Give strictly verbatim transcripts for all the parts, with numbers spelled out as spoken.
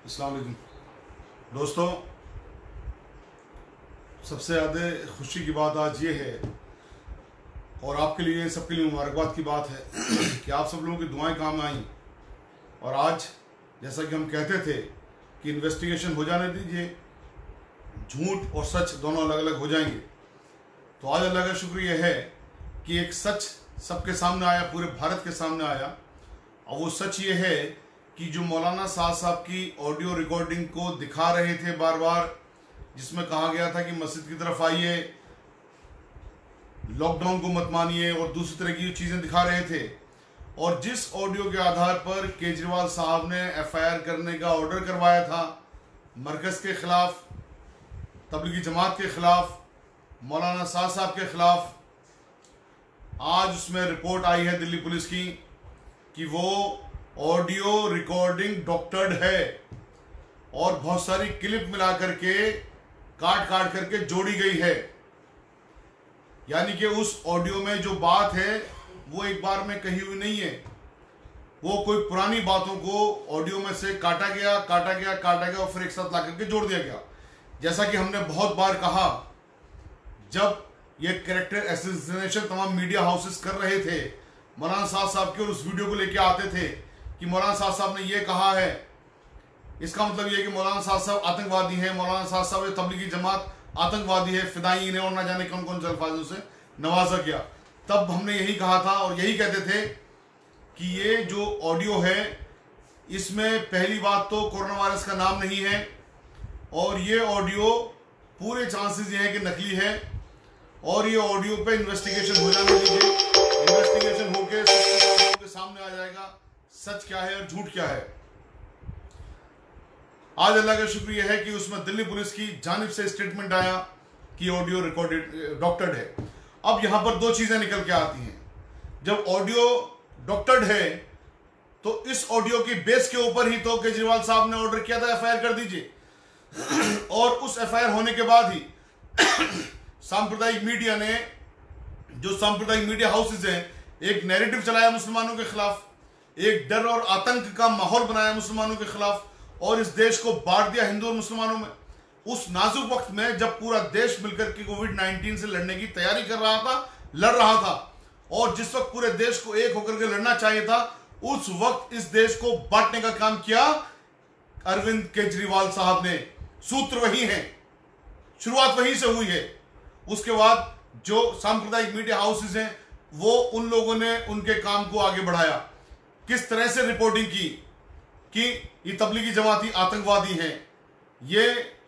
अस्सलाम वालेकुम दोस्तों, सबसे ज़्यादा खुशी की बात आज ये है और आपके लिए सबके लिए मुबारकबाद की बात है कि आप सब लोगों की दुआएं काम आई। और आज जैसा कि हम कहते थे कि इन्वेस्टिगेशन हो जाने दीजिए, झूठ और सच दोनों अलग अलग हो जाएंगे। तो आज अल्लाह का शुक्र यह है कि एक सच सबके सामने आया, पूरे भारत के सामने आया। और वो सच ये है कि जो मौलाना साहब साहब की ऑडियो रिकॉर्डिंग को दिखा रहे थे बार बार, जिसमें कहा गया था कि मस्जिद की तरफ आइए, लॉकडाउन को मत मानिए और दूसरी तरह की चीज़ें दिखा रहे थे, और जिस ऑडियो के आधार पर केजरीवाल साहब ने एफ आई आर करने का ऑर्डर करवाया था मरकज़ के खिलाफ, तबलीगी जमात के खिलाफ, मौलाना साहब साहब के खिलाफ, आज उसमें रिपोर्ट आई है दिल्ली पुलिस की कि वो ऑडियो रिकॉर्डिंग डॉक्टर्ड है और बहुत सारी क्लिप मिला करके काट काट करके जोड़ी गई है। यानी कि उस ऑडियो में जो बात है वो एक बार में कही हुई नहीं है, वो कोई पुरानी बातों को ऑडियो में से काटा गया काटा गया काटा गया और फिर एक साथ ला करके जोड़ दिया गया। जैसा कि हमने बहुत बार कहा, जब ये कैरेक्टर एसेसिनेशन तमाम मीडिया हाउसेस कर रहे थे मौलाना साहब साहब के, और उस वीडियो को लेके आते थे कि मौलाना साहब साहब ने ये कहा है, इसका मतलब ये कि मौलाना साहब साहब आतंकवादी हैं, मौलाना साहब साहब तबलीगी जमात आतंकवादी है, फिदाई ने और ना जाने कौन कौन से अल्फाजों से नवाजा किया। तब हमने यही कहा था और यही कहते थे कि ये जो ऑडियो है इसमें पहली बात तो कोरोना वायरस का नाम नहीं है, और ये ऑडियो पूरे चांसेस ये हैं कि नकली है, और ये ऑडियो पे इन्वेस्टिगेशन हो जाने दीजिए। इन्वेस्टिगेशन होकर सबके सामने आ जाएगा सच क्या है और झूठ क्या है। आज अल्लाह का शुक्र यह है कि उसमें दिल्ली पुलिस की जानिब से स्टेटमेंट आया कि ऑडियो रिकॉर्डेड डॉक्टर्ड है। अब यहां पर दो चीजें निकल के आती हैं। जब ऑडियो डॉक्टर्ड है तो इस ऑडियो की बेस के ऊपर ही तो केजरीवाल साहब ने ऑर्डर किया था एफ आई आर कर दीजिए, और उस एफ आई आर होने के बाद ही सांप्रदायिक मीडिया ने, जो सांप्रदायिक मीडिया हाउसेज हैं, एक नैरेटिव चलाया मुसलमानों के खिलाफ, एक डर और आतंक का माहौल बनाया मुसलमानों के खिलाफ, और इस देश को बांट दिया हिंदू और मुसलमानों में। उस नाजुक वक्त में जब पूरा देश मिलकर के कोविड नाइन्टीन से लड़ने की तैयारी कर रहा था, लड़ रहा था, और जिस वक्त पूरे देश को एक होकर के लड़ना चाहिए था, उस वक्त इस देश को बांटने का काम किया अरविंद केजरीवाल साहब ने। सूत्र वही है, शुरुआत वहीं से हुई है। उसके बाद जो सांप्रदायिक मीडिया हाउसेज हैं वो उन लोगों ने उनके काम को आगे बढ़ाया, किस तरह से रिपोर्टिंग की कि ये तबलीगी जमाती आतंकवादी हैं, ये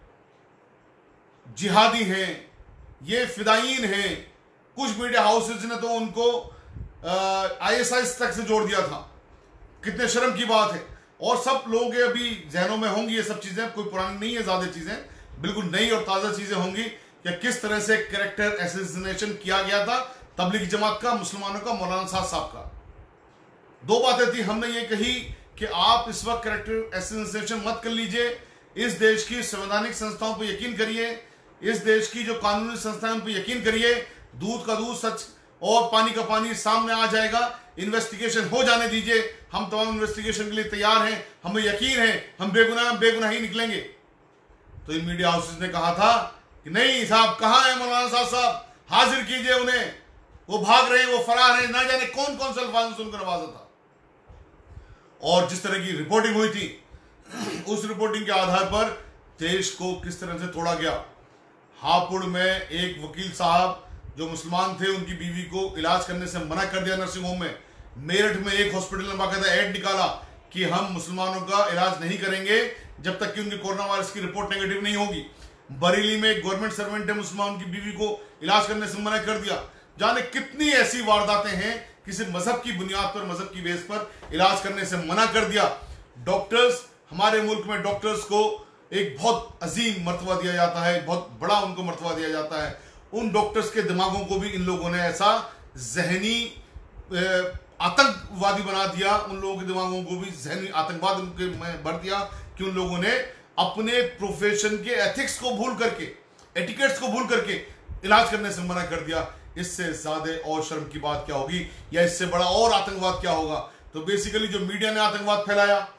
जिहादी हैं, ये फिदायीन हैं। कुछ मीडिया हाउसेज ने तो उनको आई एस आई तक से जोड़ दिया था। कितने शर्म की बात है। और सब लोगों के अभी जहनों में होंगी ये सब चीजें, कोई पुरानी नहीं है, ज्यादा चीजें बिल्कुल नई और ताजा चीजें होंगी कि किस तरह से कैरेक्टर एसेसिनेशन किया गया था तबलीगी जमात का, मुसलमानों का, मौलाना साहब साहब का। दो बातें थी। हमने ये कही कि आप इस वक्त कैरेक्टर एसेसिनेशन मत कर लीजिए, इस देश की संवैधानिक संस्थाओं पर यकीन करिए, इस देश की जो कानूनी संस्थाएं उन पर यकीन करिए। दूध का दूध, सच और पानी का पानी सामने आ जाएगा। इन्वेस्टिगेशन हो जाने दीजिए, हम तमाम इन्वेस्टिगेशन के लिए तैयार हैं, हमें यकीन है हम बेगुनाह बेगुनाह ही निकलेंगे। तो इन मीडिया हाउसेज ने कहा था कि नहीं साहब, कहां है मौलाना साहब साहब, हाजिर कीजिए उन्हें, वो भाग रहे हैं, वो फरार हैं, ना जाने कौन कौन से अल्फाज से उनको नवाजा था। और जिस तरह की रिपोर्टिंग हुई थी, उस रिपोर्टिंग के आधार पर देश को किस तरह से तोड़ा गया। हापुड़ में एक वकील साहब जो मुसलमान थे, उनकी बीवी को इलाज करने से मना कर दिया नर्सिंग होम में। मेरठ में एक हॉस्पिटल ने बाकायदा एड निकाला कि हम मुसलमानों का इलाज नहीं करेंगे जब तक कि उनकी कोरोना वायरस की रिपोर्ट नेगेटिव नहीं होगी। बरेली में एक गवर्नमेंट सर्वेंट है, मुसलमान की बीवी को इलाज करने से मना कर दिया। जाने कितनी ऐसी वारदातें हैं, किसी मजहब की बुनियाद पर, मजहब की बेस पर इलाज करने से मना कर दिया। डॉक्टर्स, हमारे मुल्क में डॉक्टर्स को एक बहुत अजीम मर्तबा दिया जाता है, बहुत बड़ा उनको मर्तबा दिया जाता है। उन डॉक्टर्स के दिमागों को भी इन लोगों ने ऐसा जहनी आतंकवादी बना दिया, उन लोगों के दिमागों को भी जहनी आतंकवाद उनके में भर दिया कि उन लोगों ने अपने प्रोफेशन के एथिक्स को भूल करके, एटिकेट्स को भूल करके इलाज करने से मना कर दिया। इससे ज्यादा और शर्म की बात क्या होगी, या इससे बड़ा और आतंकवाद क्या होगा। तो बेसिकली जो मीडिया ने आतंकवाद फैलाया,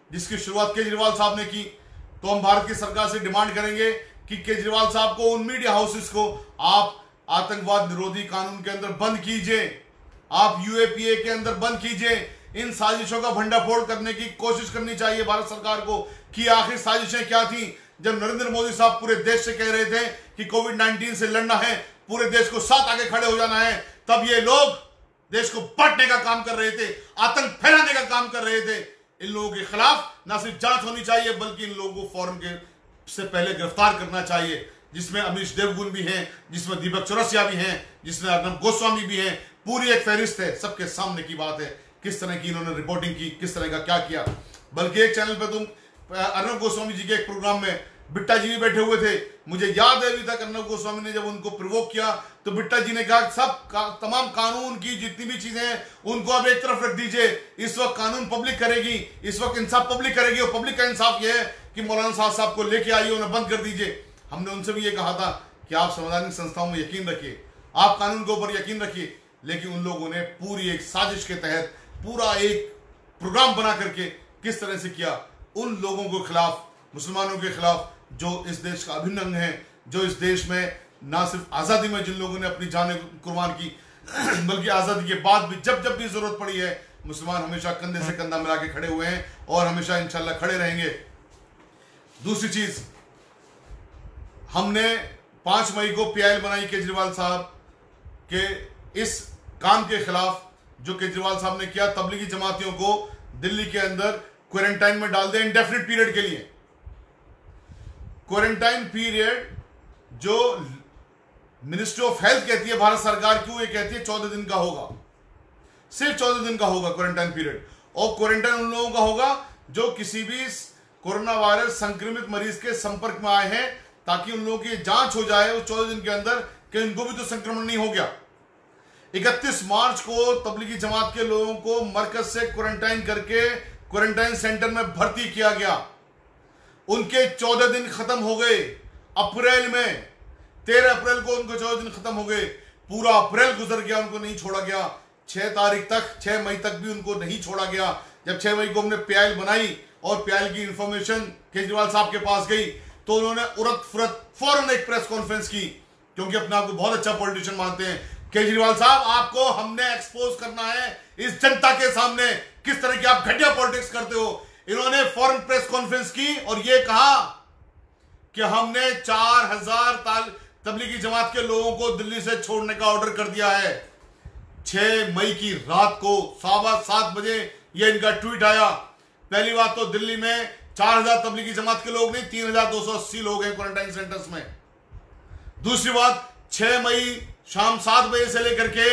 जिसकी शुरुआत केजरीवाल साहब ने की, तो हम भारत की सरकार से डिमांड करेंगे कि केजरीवाल साहब को, उन मीडिया हाउसेस को आप आतंकवाद निरोधी कानून के अंदर बंद कीजिए, आप यूएपीए के अंदर बंद कीजिए। इन साजिशों का भंडाफोड़ करने की कोशिश करनी चाहिए भारत सरकार को कि आखिर साजिशें क्या थी। जब नरेंद्र मोदी साहब पूरे देश से कह रहे थे कि कोविड नाइन्टीन से लड़ना है, पूरे देश को साथ आगे खड़े हो जाना है, तब ये लोग देश को बांटने का काम कर रहे थे, आतंक फैलाने का काम कर रहे थे। इन लोगों के खिलाफ न सिर्फ जांच होनी चाहिए बल्कि इन लोगों को फौरन के से पहले गिरफ्तार करना चाहिए, जिसमें अमीश देवगुन भी हैं, जिसमें दीपक चौरसिया भी हैं, जिसमें अर्नब गोस्वामी भी हैं। पूरी एक फहरिस्त है, सबके सामने की बात है किस तरह की इन्होंने रिपोर्टिंग की, किस तरह का क्या किया। बल्कि एक चैनल पे तुम अर्नब गोस्वामी जी के एक प्रोग्राम में बिट्टा जी भी बैठे हुए थे। मुझे याद है अभी तक अर्नब गोस्वामी ने जब उनको प्रोवोक किया तो बिट्टा जी ने कहा सब का, तमाम कानून की जितनी भी चीजें हैं उनको आप एक तरफ रख दीजिए, इस वक्त कानून पब्लिक करेगी, इस वक्त इंसाफ पब्लिक करेगी, और पब्लिक का इंसाफ यह है कि मौलाना साहब साहब को लेके आइए, उन्हें बंद कर दीजिए। हमने उनसे भी ये कहा था कि आप संवैधानिक संस्थाओं में यकीन रखिए, आप कानून के ऊपर यकीन रखिए, लेकिन उन लोगों ने पूरी एक साजिश के तहत पूरा एक प्रोग्राम बना करके किस तरह से किया, उन लोगों के खिलाफ, मुसलमानों के खिलाफ जो इस देश का अभिन्न अंग है, जो इस देश में ना सिर्फ आज़ादी में जिन लोगों ने अपनी जानें कुर्बान की बल्कि आज़ादी के बाद भी जब जब भी जरूरत पड़ी है, मुसलमान हमेशा कंधे से कंधा मिला के खड़े हुए हैं और हमेशा इंशाल्लाह खड़े रहेंगे। दूसरी चीज, हमने पांच मई को पीआईएल बनाई केजरीवाल साहब के इस काम के खिलाफ जो केजरीवाल साहब ने किया, तबलीगी जमातियों को दिल्ली के अंदर क्वारंटाइन में डाल दे इंडेफिनिट पीरियड के लिए। क्वारंटाइन पीरियड जो मिनिस्ट्री ऑफ हेल्थ कहती है भारत सरकार की, वो ये कहती है चौदह दिन का होगा, सिर्फ चौदह दिन का होगा क्वारंटाइन पीरियड। और क्वारंटाइन उन लोगों का होगा जो किसी भी कोरोना वायरस संक्रमित मरीज के संपर्क में आए हैं, ताकि उन लोगों की जांच हो जाए उस चौदह दिन के अंदर कि उनको भी तो संक्रमण नहीं हो गया। इकतीस मार्च को तबलीगी जमात के लोगों को मरकज से क्वारंटाइन करके क्वारंटाइन सेंटर में भर्ती किया गया। उनके चौदह दिन खत्म हो गए अप्रैल में, तेरह अप्रैल को उनको चौदह दिन खत्म हो गए, पूरा अप्रैल गुजर गया, उनको नहीं छोड़ा गया। छह तारीख तक, छह मई तक भी उनको नहीं छोड़ा गया। जब छह मई को हमने पीआईएल बनाई और पीआईएल की इंफॉर्मेशन केजरीवाल साहब के पास गई तो उन्होंने उरत फुरत फौरन एक प्रेस कॉन्फ्रेंस की, क्योंकि अपने आप को बहुत अच्छा पॉलिटिशियन मानते हैं। केजरीवाल साहब, आपको हमने एक्सपोज करना है इस जनता के सामने किस तरह की आप घटिया पॉलिटिक्स करते हो। इन्होंने फौरन प्रेस कॉन्फ्रेंस की और यह कहा कि हमने चार हजार तबलीगी जमात के लोगों को दिल्ली से छोड़ने का ऑर्डर कर दिया है। छह मई की रात को सवा सात बजे यह इनका ट्वीट आया। पहली बात तो दिल्ली में चार हजार तबलीगी जमात के लोग नहीं, तीन हजार दो सौ अस्सी लोग हैं क्वारंटाइन सेंटर्स में। दूसरी बात, छह मई शाम सात बजे से लेकर के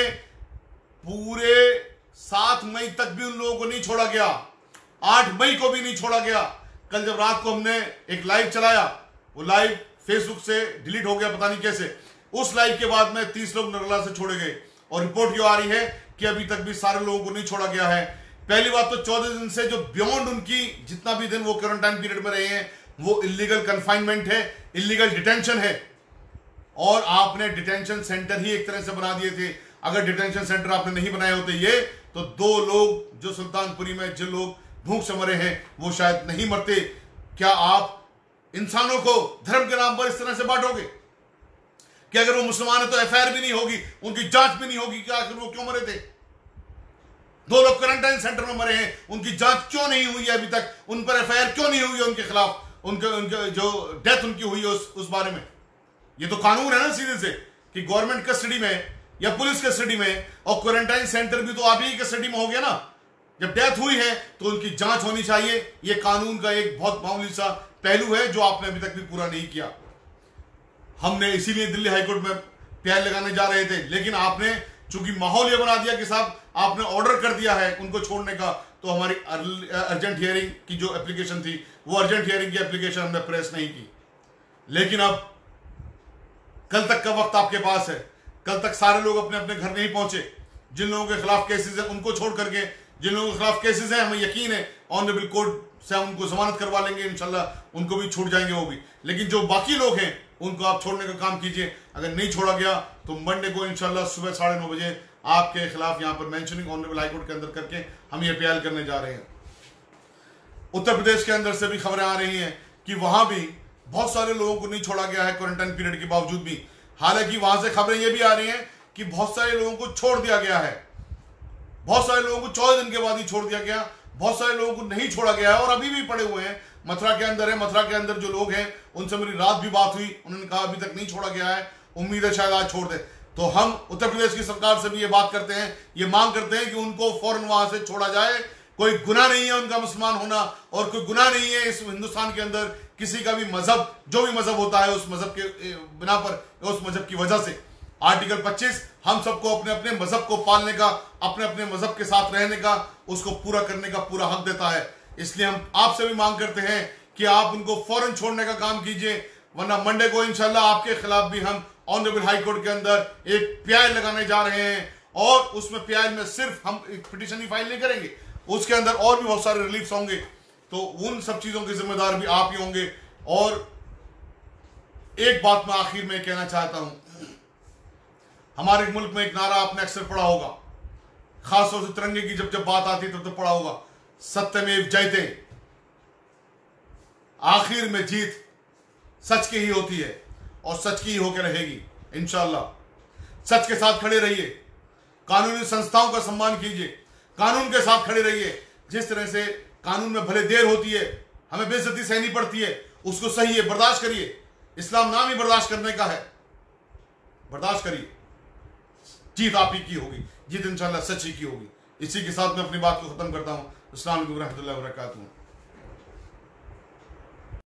पूरे सात मई तक भी उन लोगों को नहीं छोड़ा गया, आठ मई को भी नहीं छोड़ा गया। कल जब रात को हमने एक लाइव चलाया, वो लाइव फेसबुक से डिलीट हो गया, पता नहीं कैसे। उस लाइव के बाद में तीस लोग नरला से छोड़े गए और रिपोर्ट क्यों आ रही है कि अभी तक भी सारे लोगों को नहीं छोड़ा गया है। पहली बात तो चौदह दिन से जो बियॉन्ड उनकी जितना भी दिन वो क्वारंटाइन पीरियड में रहे हैं वो इलीगल कन्फाइनमेंट है, इलीगल डिटेंशन है। और आपने डिटेंशन सेंटर ही एक तरह से बना दिए थे। अगर डिटेंशन सेंटर आपने नहीं बनाए होते ये, तो दो लोग जो सुल्तानपुरी में जो लोग भूख से मरे हैं वो शायद नहीं मरते। क्या आप इंसानों को धर्म के नाम पर इस तरह से बांटोगे कि अगर वो मुसलमान है तो एफआईआर भी नहीं होगी, उनकी जांच भी नहीं होगी कि आखिर वो क्यों मरे थे। दो लोग क्वारंटाइन सेंटर में मरे हैं, उनकी जांच क्यों नहीं हुई है अभी तक, उन पर एफआईआर क्यों नहीं हुई है उनके खिलाफ, उनके उनके जो डेथ उनकी हुई है उस, उस बारे में। ये तो कानून है ना सीधे से कि गवर्नमेंट कस्टडी में या पुलिस कस्टडी में, और क्वारंटाइन सेंटर भी तो आप ही कस्टडी में हो गया ना। जब डेथ हुई है तो उनकी जांच होनी चाहिए। ये कानून का एक बहुत मामूली सा पहलू है जो आपने अभी तक भी पूरा नहीं किया। हमने इसीलिए दिल्ली हाईकोर्ट में पीआईएल लगाने जा रहे थे, लेकिन आपने चूंकि माहौल ये बना दिया कि साहब आपने ऑर्डर कर दिया है उनको छोड़ने का, तो हमारी अर्जेंट हियरिंग की जो एप्लीकेशन थी वो अर्जेंट हियरिंग की एप्लीकेशन हमने प्रेस नहीं की। लेकिन अब कल तक का वक्त आपके पास है, कल तक सारे लोग अपने अपने घर नहीं पहुंचे। जिन लोगों के खिलाफ केसेस है उनको छोड़ करके, जिन लोगों के खिलाफ केसेस हैं हमें यकीन है ऑनरेबल कोर्ट से हम उनको जमानत करवा लेंगे, इंशाल्लाह उनको भी छूट जाएंगे वो भी। लेकिन जो बाकी लोग हैं उनको आप छोड़ने का काम कीजिए। अगर नहीं छोड़ा गया तो मंडे को इंशाल्लाह सुबह साढ़े नौ बजे आपके खिलाफ यहाँ पर मेंशनिंग ऑनरेबल हाईकोर्ट के अंदर करके हम ये पीआईएल करने जा रहे हैं। उत्तर प्रदेश के अंदर से भी खबरें आ रही हैं कि वहां भी बहुत सारे लोगों को नहीं छोड़ा गया है क्वारंटाइन पीरियड के बावजूद भी। हालांकि वहां से खबरें यह भी आ रही हैं कि बहुत सारे लोगों को छोड़ दिया गया है, बहुत सारे लोगों को चौदह दिन के बाद ही छोड़ दिया गया, बहुत सारे लोगों को नहीं छोड़ा गया है और अभी भी पड़े हुए हैं। मथुरा के अंदर है, मथुरा के अंदर जो लोग हैं उनसे मेरी रात भी बात हुई, उन्होंने कहा अभी तक नहीं छोड़ा गया है, उम्मीद है शायद आज छोड़ दे। तो हम उत्तर प्रदेश की सरकार से भी ये बात करते हैं, ये मांग करते हैं कि उनको फौरन वहां से छोड़ा जाए। कोई गुनाह नहीं है उनका मुसलमान होना और कोई गुनाह नहीं है इस हिंदुस्तान के अंदर किसी का भी मजहब, जो भी मजहब होता है उस मजहब के बिना पर, उस मजहब की वजह से। आर्टिकल पच्चीस हम सबको अपने अपने मजहब को पालने का, अपने अपने मजहब के साथ रहने का, उसको पूरा करने का पूरा हक देता है। इसलिए हम आपसे भी मांग करते हैं कि आप उनको फौरन छोड़ने का काम कीजिए, वरना मंडे को इंशाल्लाह आपके खिलाफ भी हम ऑनरेबल हाई कोर्ट के अंदर एक पीआई लगाने जा रहे हैं और उसमें पीआई में सिर्फ हम एक पिटीशन ही फाइल नहीं करेंगे, उसके अंदर और भी बहुत सारे रिलीफ्स होंगे। तो उन सब चीजों के जिम्मेदार भी आप ही होंगे। और एक बात मैं आखिर में कहना चाहता हूं, हमारे मुल्क में एक नारा आपने अक्सर पढ़ा होगा, खासतौर से तिरंगे की जब जब बात आती तब तो पढ़ा होगा, सत्यमेव जयते। आखिर में जीत सच की ही होती है और सच की ही होकर रहेगी इंशाअल्लाह। सच के साथ खड़े रहिए, कानूनी संस्थाओं का सम्मान कीजिए, कानून के साथ खड़े रहिए। जिस तरह से कानून में भले देर होती है, हमें बेइज्जती सहनी पड़ती है, उसको सही है, बर्दाश्त करिए। इस्लाम नाम ही बर्दाश्त करने का है, बर्दाश्त करिए। जीत आप ही की होगी, जीत इंशाअल्लाह सच ही की होगी। इसी के साथ मैं अपनी बात को खत्म करता हूं। अस्सलाम वालेकुम रहमतुल्लाहि व बरकातहू।